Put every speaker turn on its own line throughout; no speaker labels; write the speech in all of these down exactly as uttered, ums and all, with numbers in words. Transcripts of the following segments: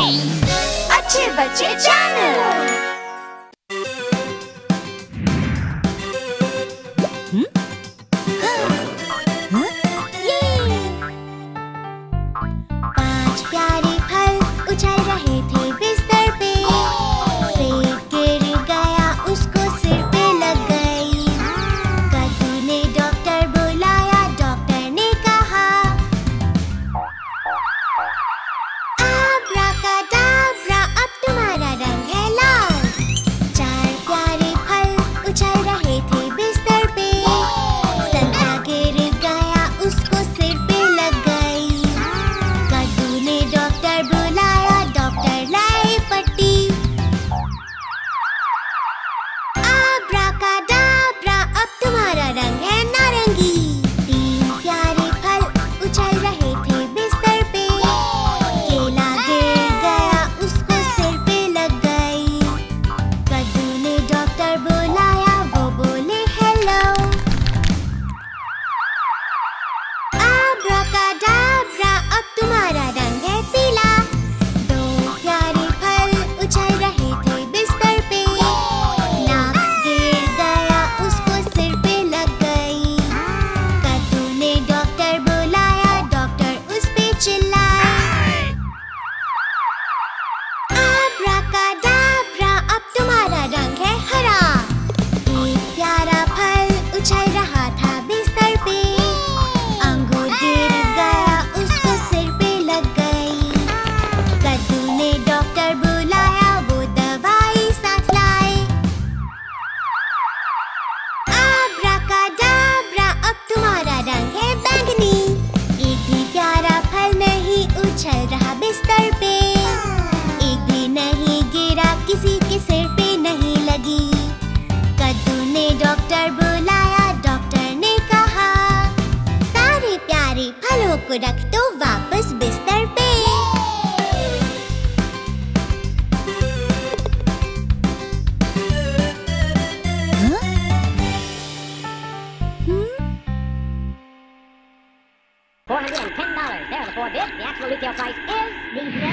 अच्छे बच्चे चैनल।
रख दो वापस बिस्तर पे। हाँ?
four hundred ten dollars. There are the four bids. The actual retail price is the...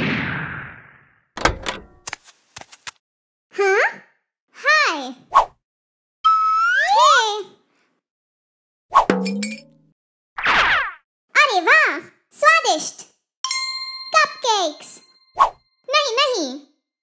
Huh? Hi. अरे वाह, स्वादिष्ट कपकेक्स। नहीं नहीं।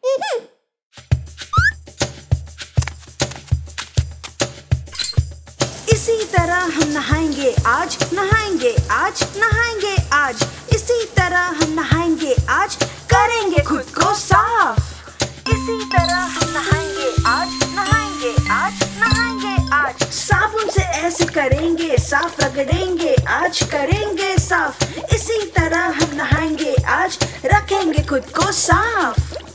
इसी तरह हम नहाएंगे आज, नहाएंगे आज, नहाएंगे आज। इसी तरह हम नहाएंगे आज, करेंगे खुद को साफ। इसी तरह हम नहाएंगे आज, नहाएंगे आज, नहाएंगे आज। साबुन से ऐसे करेंगे, साफ रगड़ेंगे, आज करेंगे साफ। इसी तरह हम नहाएंगे आज, रखेंगे खुद को साफ।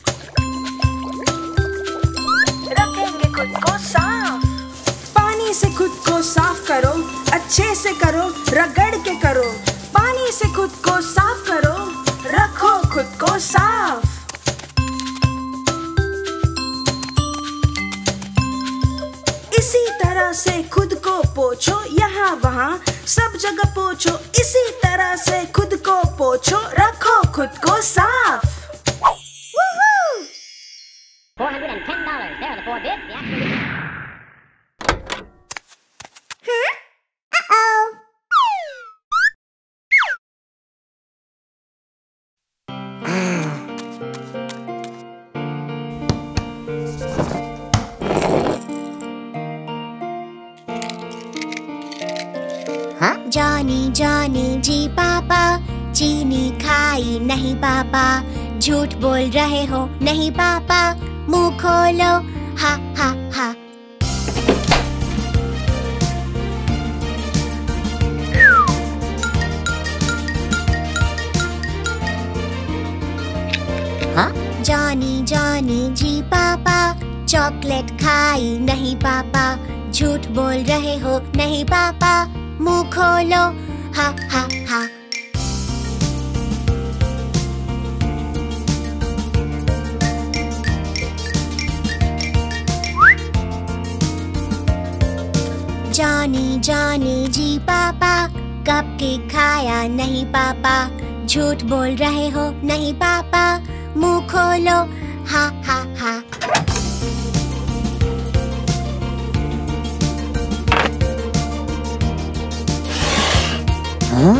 रखेंगे खुद को साफ। पानी से खुद को साफ करो, अच्छे से करो, रगड़ के करो। पानी से खुद को साफ करो, रखो खुद को साफ। इसी तरह से खुद को पोछो, यहाँ वहाँ सब जगह पोछो। इसी तरह से खुद को पोछो, रखो खुद को साफ।
four hundred ten dollars. There are the four bids. The actual...
Huh? Uh-oh.
हाँ?
जॉनी जॉनी जी पापा, चीनी खाई नहीं पापा। झूठ बोल रहे हो नहीं पापा, मुंह खोलो, हा हा हा।
हाँ?
जॉनी जॉनी जी पापा, चॉकलेट खाई नहीं पापा। झूठ बोल रहे हो नहीं पापा, मुंह खोलो, हा हा हा। जॉनी जॉनी जी पापा, कपकेक खाया नहीं पापा। झूठ बोल रहे हो नहीं पापा, मुंह खोलो, हा हा हा।
हाँ?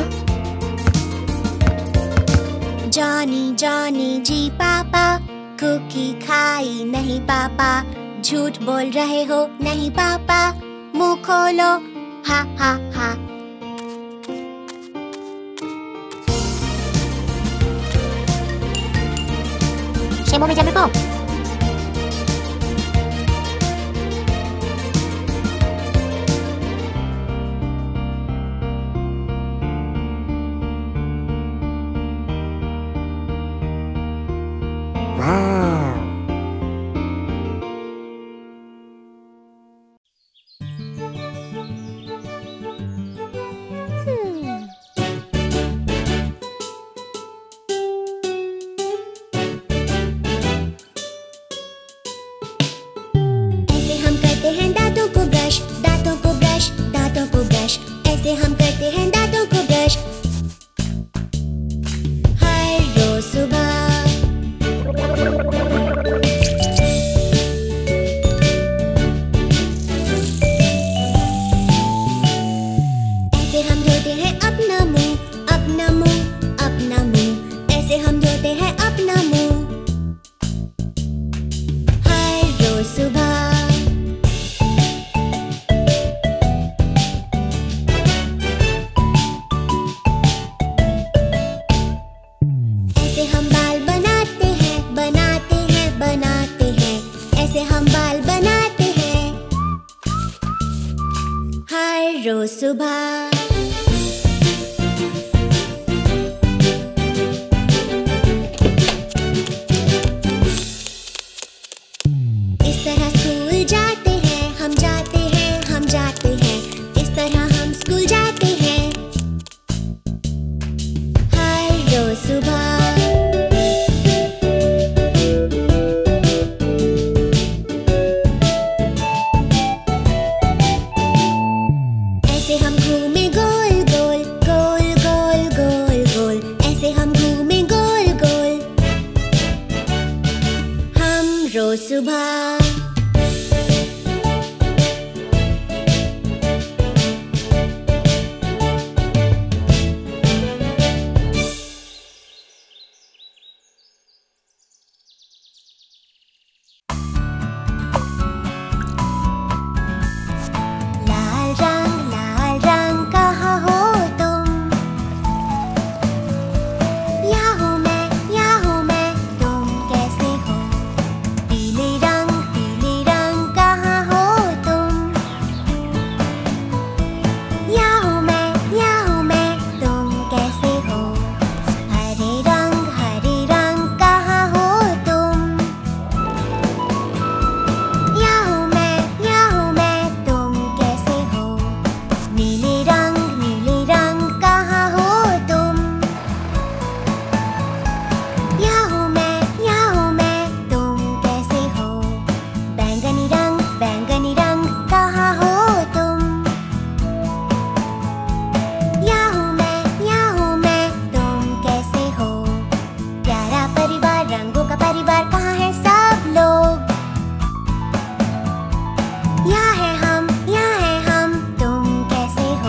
जॉनी जॉनी जी पापा, कुकी खाई नहीं पापा, झूठ बोल रहे हो नहीं पापा, मुंह खोलो, हा हा हा।
Siamo media po. Wow.
ऐसे हम करते हैं दांतों को ब्रश, हर रोज सुबह। ऐसे हम धोते हैं अपना मुंह, अपना मुंह, अपना मुंह। ऐसे हम धोते हैं अपना मुंह, हर रोज सुबह। रोज सुबह। इस तरह स्कूल जाते हैं हम, जाते हैं हम, जाते हैं। इस तरह हम स्कूल जाते हैं, हर रोज सुबह। सुबह लाल रंग, लाल रंग कहाँ हो तुम? यहाँ हूँ मैं, यहाँ हूँ मैं, तुम कैसे हो? पीले रंग, पीले रंग कहाँ हो तुम? यहाँ हूँ मैं, यहाँ हूँ मैं, तुम कैसे हो? हरे रंग, हरे रंग कहाँ हो तुम? यहाँ हूँ मैं, यहाँ हूँ मैं, तुम कैसे हो? नीले रंग, नीले रंग कहाँ हो तुम? यहाँ हूँ मैं, यहाँ हूँ मैं, तुम कैसे हो? बैंगनी रंग, बैंगनी रंग कहाँ हो तुम? यहाँ हूँ मैं, यहाँ हूँ मैं, तुम कैसे हो? प्यारा परिवार, रंगों का परिवार, कहाँ है सब लोग? यहाँ है हम, यहाँ है हम, तुम कैसे हो?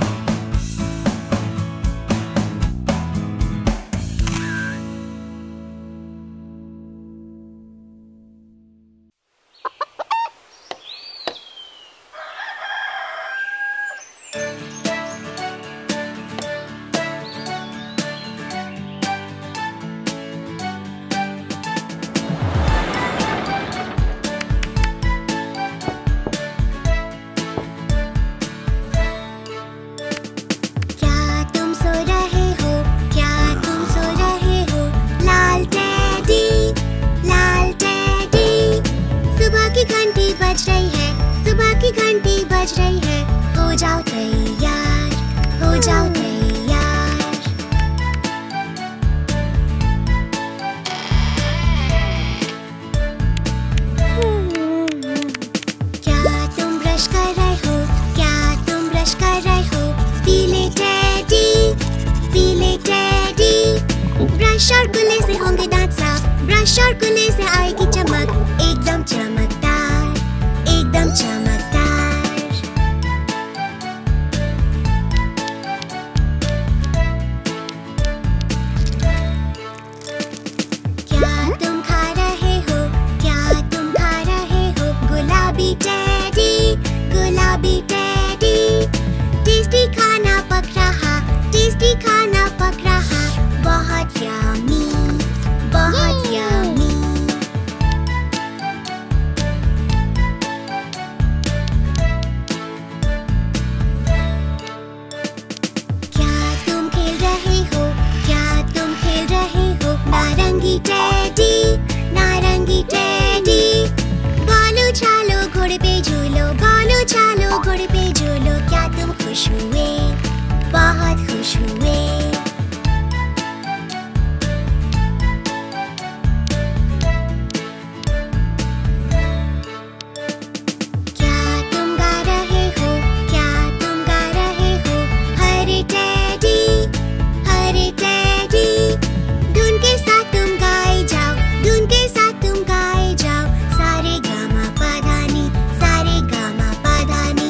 क्या तुम सो रहे हो? क्या तुम सो रहे हो? लाल टेडी, लाल टेडी। सुबह की घंटी बज रही है, सुबह की घंटी बज रही है। हो जाओ तैयार, हो जाओ तैयार। क्या तुम ब्रश कर रहे हो? क्या तुम ब्रश कर रहे हो? पीले टेडी, पीले टेडी। ब्रश और कुल्ले से होंगे दांत साफ, और कुल्ले से आएगी चमक, एकदम चमकदार, एकदम चमकदार। क्या तुम खा रहे हो, क्या तुम खा रहे हो गुलाबी टेडी, गुलाबी टेडी। टेस्टी खाना पक रहा, टेस्टी खाना पक रहा, बहुत यम्मी, बहुत यम्मी। क्या तुम खेल रहे हो, क्या तुम खेल रहे हो नारंगी टेडी, नारंगी टेडी। बालू चालो घोड़े पे झूलो, बालू चालो घोड़े पे झूलो। क्या तुम खुश हुए, बहुत खुश हुए। क्या तुम गा रहे हो, क्या तुम गा रहे हो हरे टेडी, हरे टेडी। धुन के साथ तुम गाए जाओ, धुन के साथ तुम गाए जाओ। सारे गामा पाधानी, सारे गामा पाधानी।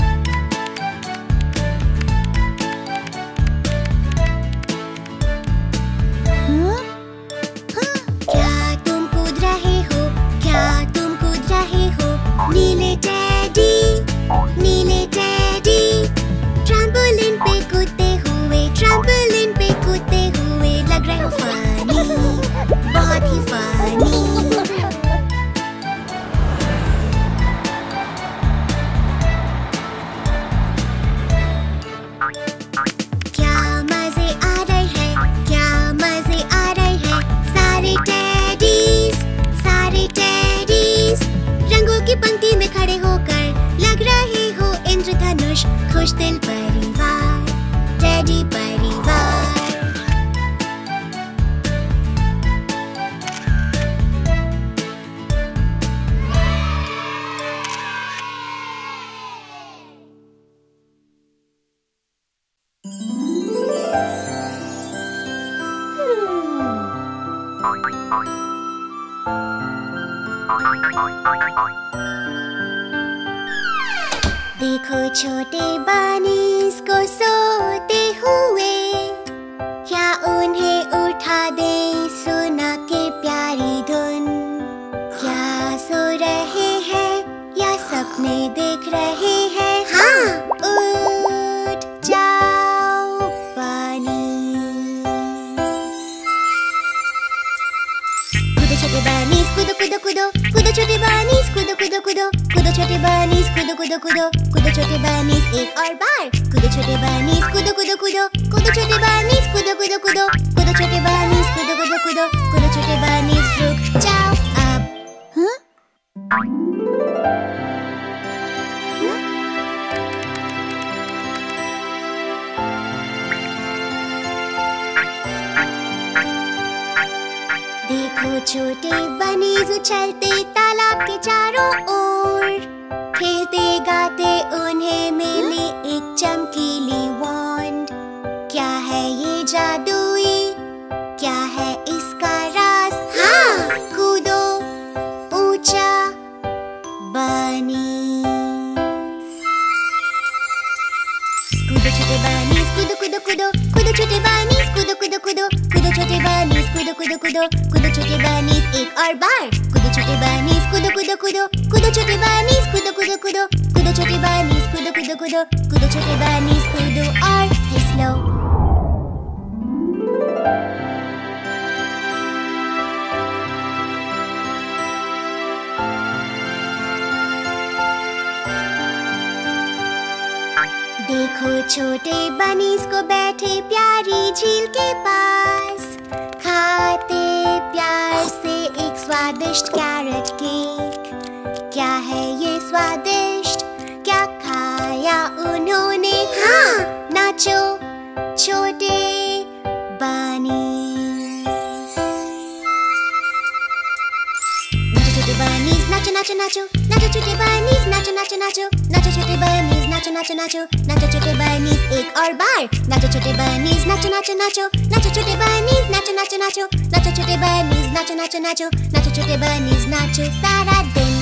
क्या तुम कूद रहे हो, क्या तुम कूद रहे हो नीले टेडी, नीले टेडी। ट्रैम्पोलिन पे कूदते हुए, ट्रैम्पोलिन पे कूदते हुए लग रहे हो फनी, बहुत ही फनी। क्या मजे आ रहे हैं, क्या मजे आ रहे हैं सारे टेडीज, सारे टेडीज। रंगों की पंक्ति में खड़े होकर लग रहे हो इंद्रधनुष। खुश दिल परिवार, टेडी परिवार। देखो छोटे बानीस को सोते हुए, क्या उन्हें उठा दे सुना के प्यारी धुन। क्या सो रहे हैं या सपने देख रहे हैं? हाँ, उठ जाओ बानी। कूदो छोटे बानीस, कूदो कूदो कूदो, कूदो छोटे बानीस, कूदो कूदो कूदो, कूदो छोटे बानीस, कूदो कूदो कूदो, कूदो छोटे बानीस एक और बार। कूदो छोटे बानीस, कूदो कूदो कूदो, कूदो छोटे बानीस, कूदो कूदो कूदो, कूदो छोटे बानीस, कूदो कूदो कूदो, कूदो छोटे बानीस। रुक जाओ अब। हाँ? देखो छोटे बनीज उछलते तालाब के चारों ओर, खेलते गाते उन्हें मिली एक चमकीली वॉन्ड। क्या है ये जादुई, क्या है इसका राज? हाँ, कूदो ऊंचा बनीज। कूदो छोटे बनीज, कूदो कूदो कूदो, कूदो छोटे बनीज, कूदो कूदो कूदो, कूदो छोटे बनीज, कूदो कूदो कूदो, कूदो छोटे बनीज एक और बार। कूदो छोटे बनीज, कूदो कूदो कूदो, कूदो छोटे बनीज, कूदो कूदो कूदो, कूदो छोटे बनीज, कूदो कूदो कूदो, कूदो छोटे बनीज। कूदो और फिसलो। देखो छोटे बनीज को बैठे प्यारी झील के पास, खाते प्यार से एक स्वादिष्ट कैरेट केक। क्या है ये स्वादिष्ट, क्या खाया उन्होंने? हाँ, नाचो छोटे बनीज। नाचो छोटे बनीज, नाचो नाचो नाचो, नाचो छोटे बनीज, नाचो नाचो नाचो, नाचो छोटे बनीज, नाचो नाचो नाचो, नाचो छोटे बनीज एक और बार। नाचो छोटे बनीज, नाचो नाचो नाचो, नाचो नाचो छोटे बनीज नाचो नाचो नाचो नाचो छोटे बनीज नाचो नाचो नाचो नाचो छोटे बनीज नाचो सारा दिन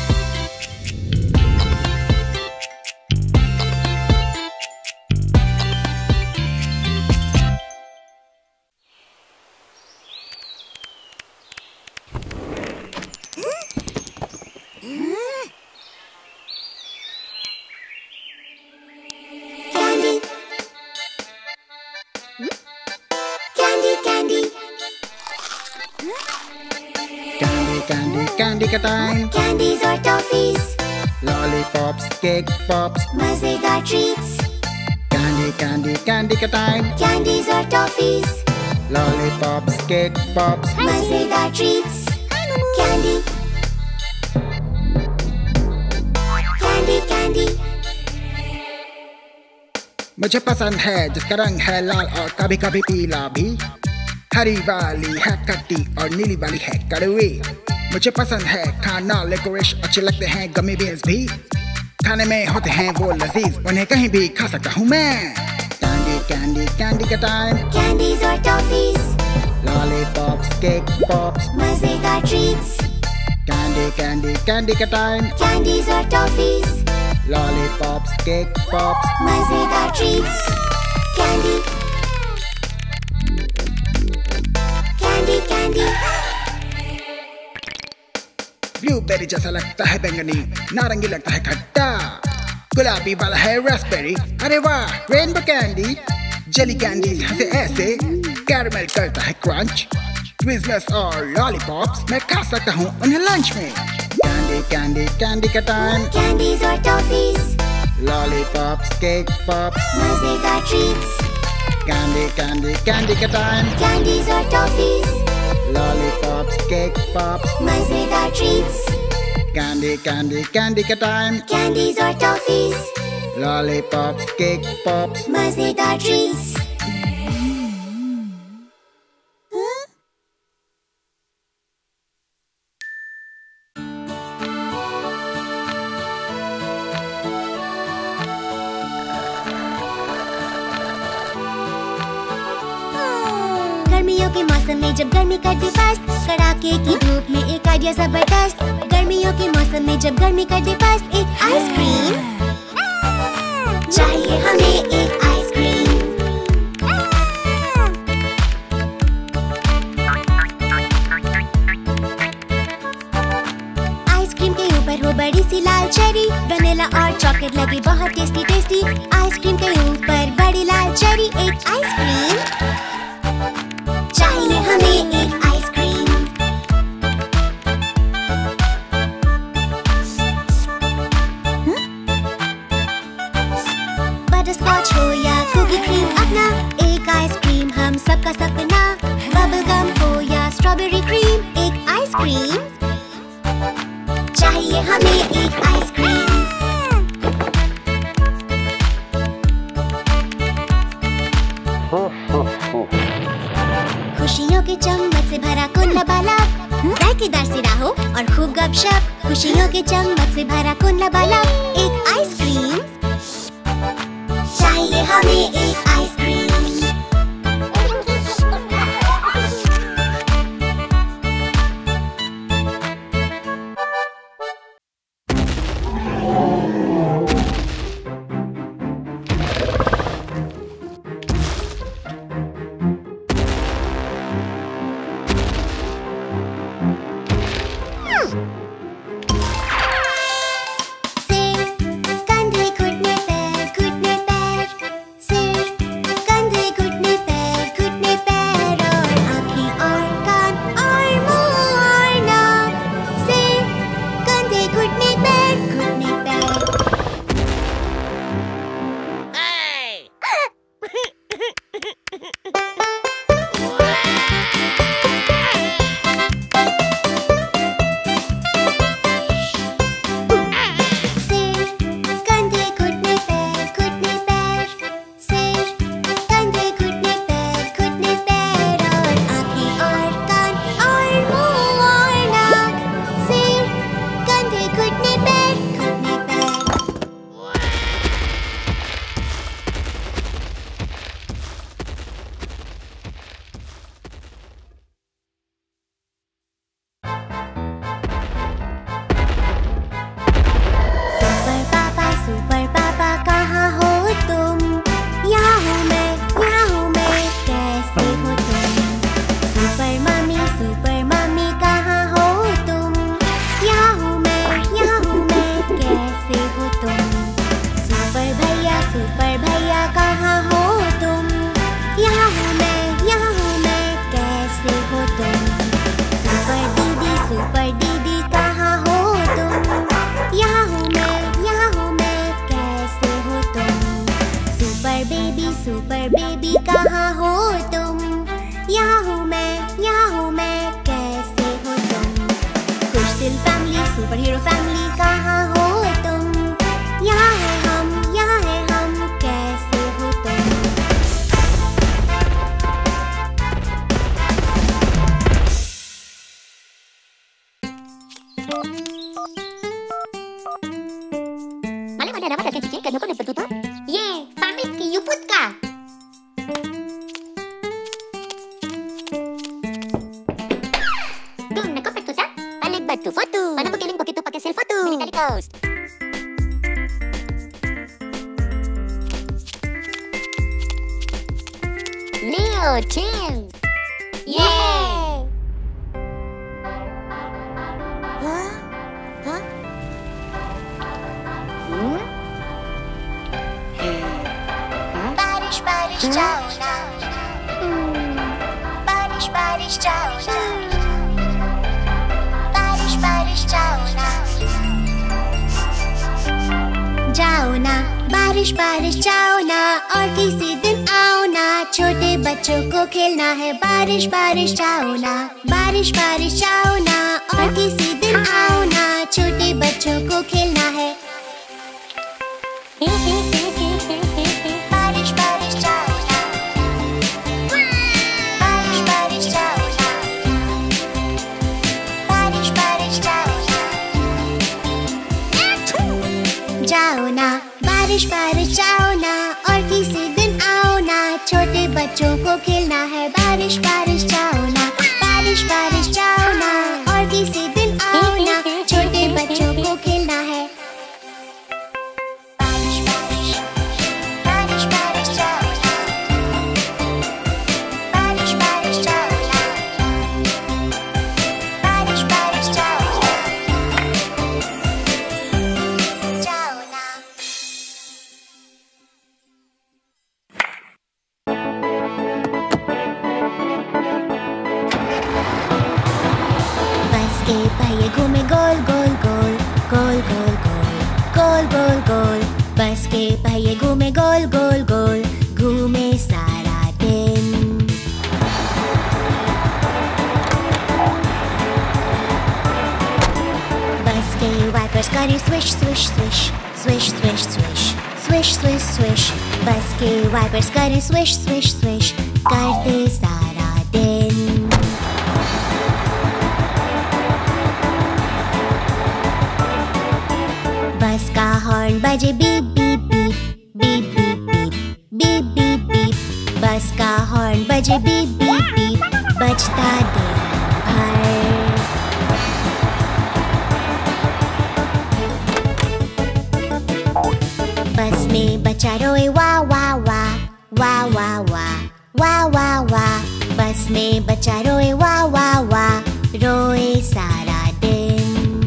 Candy ka time.
Candies or toffees,
Lollipops, cake pops.
मजेदार treats.
Candy, candy, candy ka time.
Candies or toffees,
Lollipops, cake pops.
मजेदार treats. Candy, candy, candy.
मुझे पसंद है जिसका रंग है लाल और कभी कभी पीला भी। हरी वाली है खट्टी और नीली वाली है कड़वी। मुझे पसंद है खाना लिकोरिश, अच्छे लगते हैं गमी बीन्स भी। खाने में होते हैं वो लजीज, उन्हें कहीं भी खा सकता हूँ मैं। कैंडी कैंडी कैंडी का time.
Candies or toffees,
lollipops, cake pops.
मजेदार treats.
कैंडी कैंडी कैंडी का time.
Candies or toffees,
lollipops, cake pops.
मजेदार treats. Candy, candy, candy.
Blueberry जैसा लगता है बैंगनी, नारंगी लगता है खट्टा, गुलाबी वाला है रास्पबेरी। अरे वाह, रेनबो कैंडी। जेली कैंडी से ऐसे कैरमेल करता है क्रंच। ट्विज़लर्स और लॉलीपॉप्स मैं खा सकता हूँ उन्हें लंच में। कैंडी कैंडी कैंडी का time.
Candies or toffees,
lollipops, cake pops.
मजेदार treats.
कैंडी कैंडी कैंडी का time.
Candies or toffees,
lollipops, cake pops.
मजेदार treats.
कैंडी कैंडी कैंडी का time.
Candies or toffees,
lollipops, cake pops.
मजेदार treats. गर्मियों के मौसम में जब गर्मी करती पस्त, कड़ाके की धूप में एक आइडिया जबरदस्त। गर्मियों के मौसम में जब गर्मी करती पस्त, एक आइसक्रीम चाहिए हमें, एक आइसक्रीम। आइसक्रीम के ऊपर हो बड़ी सी लाल चेरी, वनीला और चॉकलेट लगे बहुत टेस्टी टेस्टी। आइसक्रीम के ऊपर बड़ी लाल चेरी, एक आइसक्रीम चाहिए हमें, एक आइसक्रीम। बटरस्कॉच हो या कुकी क्रीम अपना, एक आइसक्रीम हम सबका सपना। बबल गम हो या स्ट्रॉबेरी क्रीम, एक आइसक्रीम चाहिए हमें, एक आइसक्रीम। खुशियों के चम्मच से भरा कुल लबालब, जायकेदार सिरा हो और खूब गपशप। खुशियों के चम्मच से भरा कुल लबालब, एक आइसक्रीम चाहिए हमें, एक आइसक्रीम। सिर, कंधे, घुटने, पैर, घुटने, पैर। सिर, सुपर हीरो फैमिली कहाँ हो तुम? यहाँ है हम, यहाँ है हम, कैसे हो तुम?
Mana mana nama kakek cincin kan aku dapat tuh?
Ye, pamit ke Yuputka.
Kung nak dapat tuh? Balik batu foto. Mana begiling begitu pakai selfie foto? Military Coast. Leo team.
Yay! Huh? Huh?
Hmm?
बारिश बारिश जाओ ना, बारिश बारिश जाओ ना, बारिश बारिश जाओ ना, जाओ ना, बारिश बारिश जाओ ना, और किसी दिन आओ ना, छोटे बच्चों को खेलना है, बारिश बारिश जाओ ना, बारिश बारिश जाओ ना, और किसी दिन आओ ना, छोटे बच्चों को खेलना है। बारिश बारिश जाओ ना, बारिश बारिश जाओ ना, बारिश बारिश जाओ ना, जाओ ना, बारिश बारिश जाओ ना, और किसी दिन आओ ना, छोटे बच्चों को खेलना है, बारिश बारिश जाओ ना, बारिश बारिश जाओ ना, और किसी दिन आओ ना, छोटे बच्चों को खेलना है। बारिश बारिश, बारिश बारिश जाओ ना, बारिश बारिश जाओ ना, बारिश बारिश जाओ ना, जाओ ना। बस के पहिए घूमे गोल गोल गोल, गोल गोल गोल, गोल गोल गोल, बस के पहिए घूमे गोल गोल गोल, घूमे सारा दिन। बस के वाइपर्स करे swish swish swish, swish swish swish, swish swish swish, bus के वाइपर्स करे स्विश स्विश स्विश, करते सारा दिन। बस का हॉर्न बजे beep beep beep, beep beep beep, beep beep beep, bus का हॉर्न बजे बीप बीप बीप, बजता दिन भर। बस में बच्चा रोए वाह वाह वाह, वाह वाह वाह, वाह वाह वाह, बस में बच्चा रोए वाह वाह वाह, रोए सारा दिन।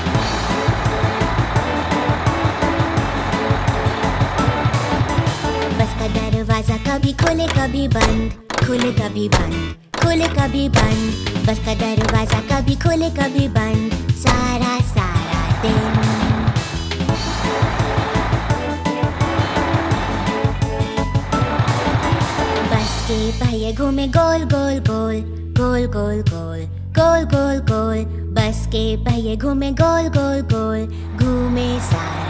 बस का दरवाजा कभी खुले कभी बंद, खुले कभी बंद, खुले कभी बंद, बस का दरवाजा कभी खुले कभी बंद, सारा सारा दिन। बस के पहिए घूमे गोल गोल गोल, गोल गोल गोल, गोल गोल गोल, बस के पहिए घूमे गोल गोल गोल, घूमे सारा